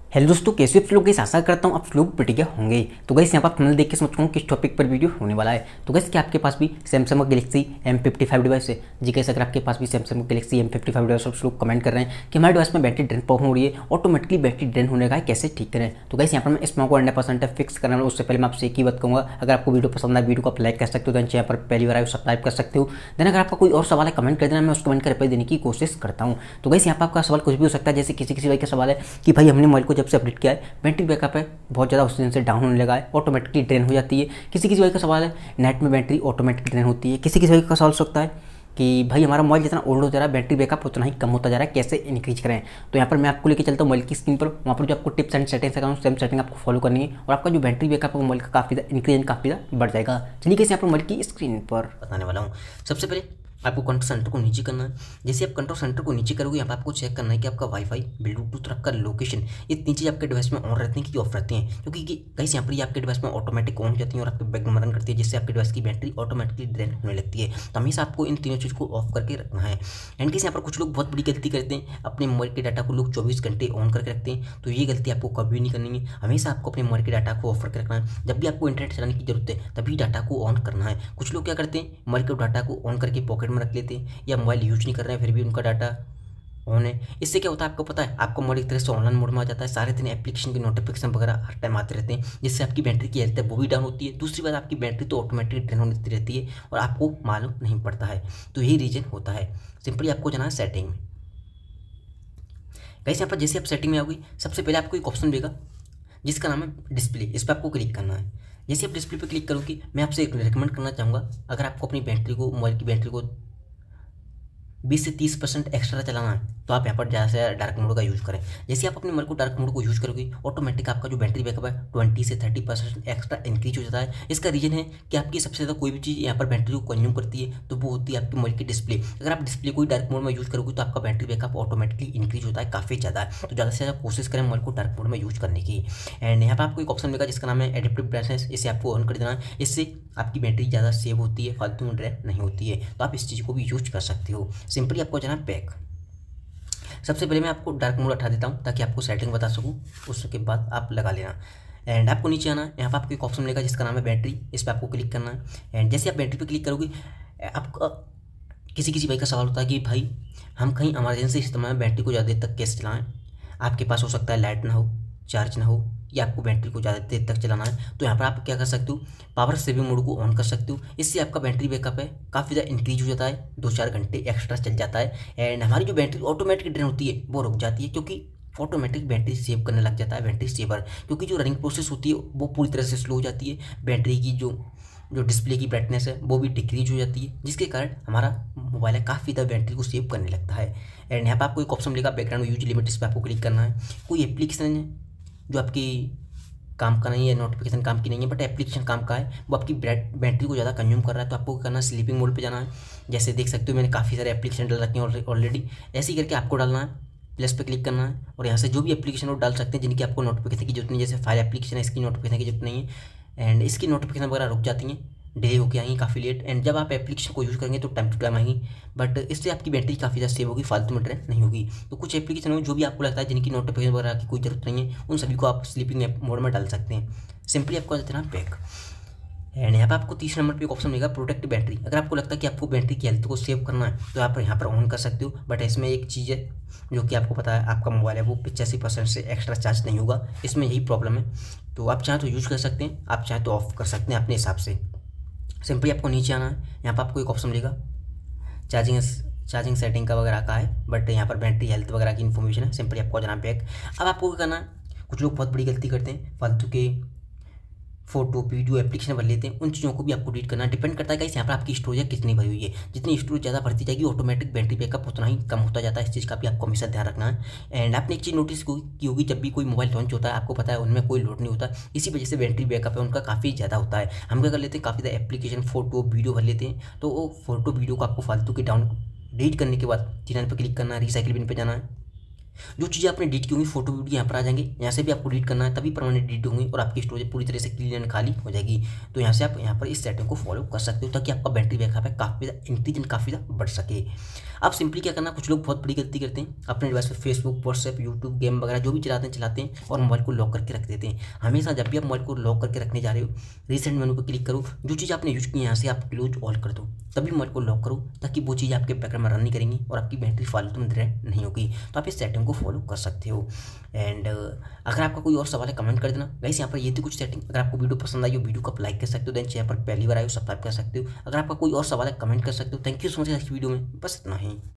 Hello दोस्तों, कैसे आप लोग? आशा करता हूँ आप लोग बढ़िया होंगे। तो गाइस यहाँ पर थंबनेल देख के समझ पाऊँ किस टॉपिक पर वीडियो होने वाला है। तो गाइस क्या आपके पास भी सैमसंग गैलेक्सी M55 डिवाइस है? जी गाइस, अगर आपके पास भी सैमसंग गैलेक्सी M55 डिवाइस आप लोग कमेंट कर रहे हैं कि हमारे डिवाइस में बैटरी ड्रेन प्रॉब्लम हो रही है, ऑटोमेटिकली बैटरी ड्रेन होने का है, कैसे ठीक करें। तो गाइस यहाँ पर मैं इसमें को 100% फिक्स करना है। उससे पहले मैं आपसे एक ही बात कहूँगा, अगर आपको वीडियो पसंद आए वीडियो को आप लाइक कर सकते हो, चैनल पर पहली बार आए सब्सक्राइब कर सकते हो। देन अगर आपका कोई और सवाल है कमेंट कर देना, मैं उस कमेंट का रिप्लाई देने की कोशिश करता हूँ। तो गाइस यहाँ पर आपका सवाल कुछ भी हो सकता है, जैसे किसी भाई का सवाल है कि भाई हमने मोबाइल को जब से अपडेट किया है बैटरी बैकअप है बहुत ज़्यादा उस दिन से डाउन होने लगा है, ऑटोमेटिकली ड्रेन हो जाती है। किसी भाई का सवाल है नेट में बैटरी ऑटोमेटिकली ड्रेन होती है। किसी भाई का सवाल सकता है कि भाई हमारा मोबाइल जितना ओल्ड हो जा रहा है बैटरी बैकअप उतना ही कम होता जा रहा है, कैसे इंक्रीज करें। तो यहाँ पर मैं आपको लेके चलता हूँ मोबाइल की स्क्रीन पर। वहाँ पर जो आपको टिप्स एंड सेटिंग्स है सेम सेटिंग आपको फॉलो करनी है और आपका जो बैटरी बैकअप है मोबाइल का काफ़ी ज़्यादा इंक्रीज एंड काफ़ी ज़्यादा बढ़ जाएगा। चलिए कैसे यहाँ पर मोबाइल की स्क्रीन पर बताने वाला हूँ। सबसे पहले आपको कंट्रोल सेंटर को नीचे करना है। जैसे आप कंट्रोल सेंटर को नीचे करोगे यहाँ पर आपको चेक करना है कि आपका वाईफाई, ब्लूटूथ और आपका लोकेशन, ये तीन चीज़ आपके डिवाइस में ऑन रहती हैं कि ऑफ रहती हैं। क्योंकि गाइस यहाँ पर ये आपके डिवाइस में ऑटोमेटिक ऑन हो जाती हैं और आपके बैकग्राउंड में रन करती है, जिससे आपके डिवाइस की बैटरी ऑटोमेटिकली ड्रेन होने लगती है। तो हमेशा आपको इन तीनों चीज़ को ऑफ करके रखना है। एंड गाइस यहाँ पर कुछ लोग बहुत बड़ी गलती करते हैं, अपने मोबाइल के डाटा को लोग 24 घंटे ऑन करके रखते हैं। तो ये गलती आपको कभी नहीं करनी है। हमेशा आपको अपने मोबाइल के डाटा को ऑफ करके रखना है। जब भी आपको इंटरनेट चलाने की जरूरत है तभी डाटा को ऑन करना है। कुछ लोग क्या करते हैं, मोबाइल के डाटा को ऑन करके पॉकेट में रख लेते हैं या मोबाइल यूज नहीं कर रहे हैं फिर भी उनका डाटा ऑन है। इससे क्या होता है आपको पता है, आपका मोबाइल एक तरह से ऑनलाइन मोड में आ जाता है। सारे दिन एप्लीकेशन के नोटिफिकेशन वगैरह हर टाइम आते रहते हैं, जिससे आपकी बैटरी की हेल्थ है वो भी डाउन होती है। दूसरी बात, आपकी बैटरी तो ऑटोमेटिक ड्रेन होती रहती है और आपको मालूम नहीं पड़ता है। तो यही रीजन होता है। सिंपली आपको जाना है सेटिंग में। गाइस यहाँ पर जैसे आप सेटिंग में आओगे सबसे पहले आपको एक ऑप्शन देगा जिसका नाम है डिस्प्ले। इस पर आपको क्लिक करना है। जैसे आप डिस्प्ले पर क्लिक करोगे मैं आपसे एक रिकमेंड करना चाहूँगा, अगर आपको अपनी बैटरी को, मोबाइल की बैटरी को 20 से 30% एक्स्ट्रा चलाना है तो आप यहाँ पर ज़्यादा से डार्क मोड का यूज़ करें। जैसे आप अपने मोबाइल को डार्क मोड को यूज़ करोगे ऑटोमेटिक आपका जो बैटरी बैकअप है 20 से 30% एक्स्ट्रा इंक्रीज हो जाता है। इसका रीजन है कि आपकी सबसे ज़्यादा कोई भी चीज़ यहाँ पर बैटरी को कंज्यूम करती है तो वो होती है आपकी मोबाइल की डिस्प्ले। अगर आप डिस्प्ले को डार्क मोड में यूज़ करोगे तो आपका बैटरी बैकअप ऑटोमेटिकली इंक्रीज होता है काफ़ी ज़्यादा। तो ज़्यादा से ज़्यादा कोशिश करें मोबाइल को डार्क मोड में यूज़ करने की। एंड यहाँ पर आपको एक ऑप्शन मिलेगा जिसका नाम है एडेप्टिव ब्राइटनेस। इसे आपको ऑन कर देना है। इससे आपकी बैटरी ज़्यादा सेव होती है, फालतू में ड्रेन नहीं होती है। तो आप इस चीज़ को भी यूज कर सकते हो। सिंपली आपको जाना बैक। सबसे पहले मैं आपको डार्क मोड हटा देता हूँ ताकि आपको सेटिंग बता सकूँ, उसके बाद आप लगा लेना। एंड आपको नीचे आना है। यहाँ पर आपको एक ऑप्शन मिलेगा जिसका नाम है बैटरी। इस पर आपको क्लिक करना है। एंड जैसे आप बैटरी पे क्लिक करोगे आपका किसी भाई का सवाल होता है कि भाई हम कहीं इमरजेंसी इस्तेमाल में बैटरी को ज़्यादा देर तक कैसे चलाएं। आपके पास हो सकता है लाइट ना हो, चार्ज ना हो, या आपको बैटरी को ज़्यादा देर तक चलाना है। तो यहाँ पर आप क्या कर सकते हो, पावर सेविंग मोड को ऑन कर सकते हो। इससे आपका बैटरी बैकअप है काफ़ी ज़्यादा इंक्रीज हो जाता है, 2-4 घंटे एक्स्ट्रा चल जाता है। एंड हमारी जो बैटरी ऑटोमेटिक ड्रेन होती है वो रुक जाती है, क्योंकि ऑटोमेटिक बैटरी सेव करने लग जाता है बैटरी सेवर। क्योंकि जो रनिंग प्रोसेस होती है वो पूरी तरह से स्लो हो जाती है। बैटरी की जो डिस्प्ले की ब्राइटनेस है वो भी डिक्रीज हो जाती है, जिसके कारण हमारा मोबाइल है काफ़ी ज़्यादा बैटरी को सेव करने लगता है। एंड यहाँ पर आपको एक ऑप्शन मिलेगा बैकग्राउंड यूज लिमिट। इस पर आपको क्लिक करना है। कोई एप्लीकेशन है जो आपकी काम का नहीं है, नोटिफिकेशन काम की नहीं है, बट एप्लीकेशन काम का है, वो आपकी बैटरी को ज़्यादा कंज्यूम कर रहा है, तो आपको करना है स्लीपिंग मोड पे जाना है। जैसे देख सकते हो मैंने काफ़ी सारे एप्लीकेशन डाल रखे हैं ऑलरेडी। ऐसे ही करके आपको डालना है, प्लस पे क्लिक करना है और यहाँ से जो भी एप्लीकेशन वो डाल सकते हैं जिनकी आपको नोटिफिकेशन की जरूरत नहीं। जैसे फायर एप्लीकेशन है, इसकी नोटिफिकेशन की जरूरत नहीं है एंड इसकी नोटिफिकेशन वगैरह रुक जाती हैं, डिले होकर आएंगी काफ़ी लेट। एंड जब आप एप्लीकेशन को यूज़ करेंगे तो टाइम टू टाइम आएंगी, बट इससे आपकी बैटरी काफ़ी ज़्यादा सेव होगी, फालतू में ड्रेन नहीं होगी। तो कुछ एप्लीकेशन हो जो भी आपको लगता है जिनकी नोटिफिकेशन वगैरह की कोई जरूरत नहीं है, उन सभी को आप स्लीपिंग मोड में डाल सकते हैं। सिंपली आपको देना बैक। एंड यहाँ पर आपको तीसरे नंबर पे एक ऑप्शन मिलेगा प्रोटेक्ट बैटरी। अगर आपको लगता है कि आपको बैटरी की हेल्थ को सेव करना है तो आप यहाँ पर ऑन कर सकते हो। बट इसमें एक चीज़ है जो कि आपको पता है, आपका मोबाइल है वो 85% से एक्स्ट्रा चार्ज नहीं होगा, इसमें यही प्रॉब्लम है। तो आप चाहें तो यूज़ कर सकते हैं, आप चाहें तो ऑफ कर सकते हैं अपने हिसाब से। सिंपली आपको नीचे आना है। यहाँ पर आपको एक ऑप्शन मिलेगा चार्जिंग सेटिंग का वगैरह का है, बट यहाँ पर बैटरी हेल्थ वगैरह की इन्फॉर्मेशन है। सिंपली आपको जाना बैक। अब आपको क्या करना है, कुछ लोग बहुत बड़ी गलती करते हैं, फालतू के फोटो वीडियो एप्लीकेशन भर लेते हैं, उन चीज़ों को भी आपको डिलीट करना डिपेंड करता है गाइस यहाँ पर आपकी स्टोरेज कितनी भरी हुई है। जितनी स्टोरेज ज़्यादा भरती जाएगी ऑटोमेटिक बैटरी बैकअप उतना ही कम होता जाता है। इस चीज़ का भी आपको हमेशा ध्यान रखना है। एंड आपने एक चीज़ नोटिस की होगी, जब भी कोई मोबाइल लॉन्च होता है आपको पता है उनमें कोई लोड नहीं होता, इसी वजह से बैटरी बैकअप है उनका काफ़ी ज़्यादा होता है। हम क्या कर लेते हैं, काफ़ी ज़्यादा एप्लीकेशन फोटो वीडियो भर लेते हैं, तो वो फोटो वीडियो को आपको फालतू के डाउन डिलीट करने के बाद 3 पर क्लिक करना है, रिसाइकिल बिन पर जाना है। जो चीज़ें आपने डिलीट की होंगी फोटो वीडियो यहाँ पर आ जाएंगे, यहाँ से भी आपको डिलीट करना है, तभी परमानेंट डिलीट होंगी और आपकी स्टोरेज पूरी तरह से क्लीन एंड खाली हो जाएगी। तो यहाँ से आप यहाँ पर इस सेटिंग को फॉलो कर सकते हो ताकि आपका बैटरी बैकअप है काफ़ी ज़्यादा इंक्रीज एंड काफ़ी ज़्यादा बढ़ सके। आप सिंपली क्या करना, कुछ लोग बहुत बड़ी गलती करते हैं, अपने डिवाइस पर फेसबुक, व्हाट्सएप, यूट्यूब, गेम वगैरह जो भी चलाते हैं और मोबाइल को लॉक करके रख देते हैं। हमेशा जब भी आप मोबाइल को लॉक करके रखने जा रहे हो, रीसेंट मेनू पर क्लिक करो, जो चीज़ आपने यूज की यहाँ से आप क्लोज ऑल कर दो, तभी मोबाइल को लॉक करो ताकि वो चीज़ आपके बैकग्राउंड में रन नहीं करेंगी और आपकी बैटरी फालतू में ड्रेन नहीं होगी। तो आप इस सेटिंग को फॉलो कर सकते हो। एंड अगर आपका कोई और सवाल है कमेंट कर देना गाइस। यहाँ पर ये थी कुछ सेटिंग। अगर आपको वीडियो पसंद आई हो, वीडियो को आप लाइक कर सकते हो, देन चैनल पर पहली बार आए हो सब्सक्राइब कर सकते हो। अगर आपका कोई और सवाल है कमेंट कर सकते हो। थैंक यू सो मच आज की वीडियो में बस इतना ही।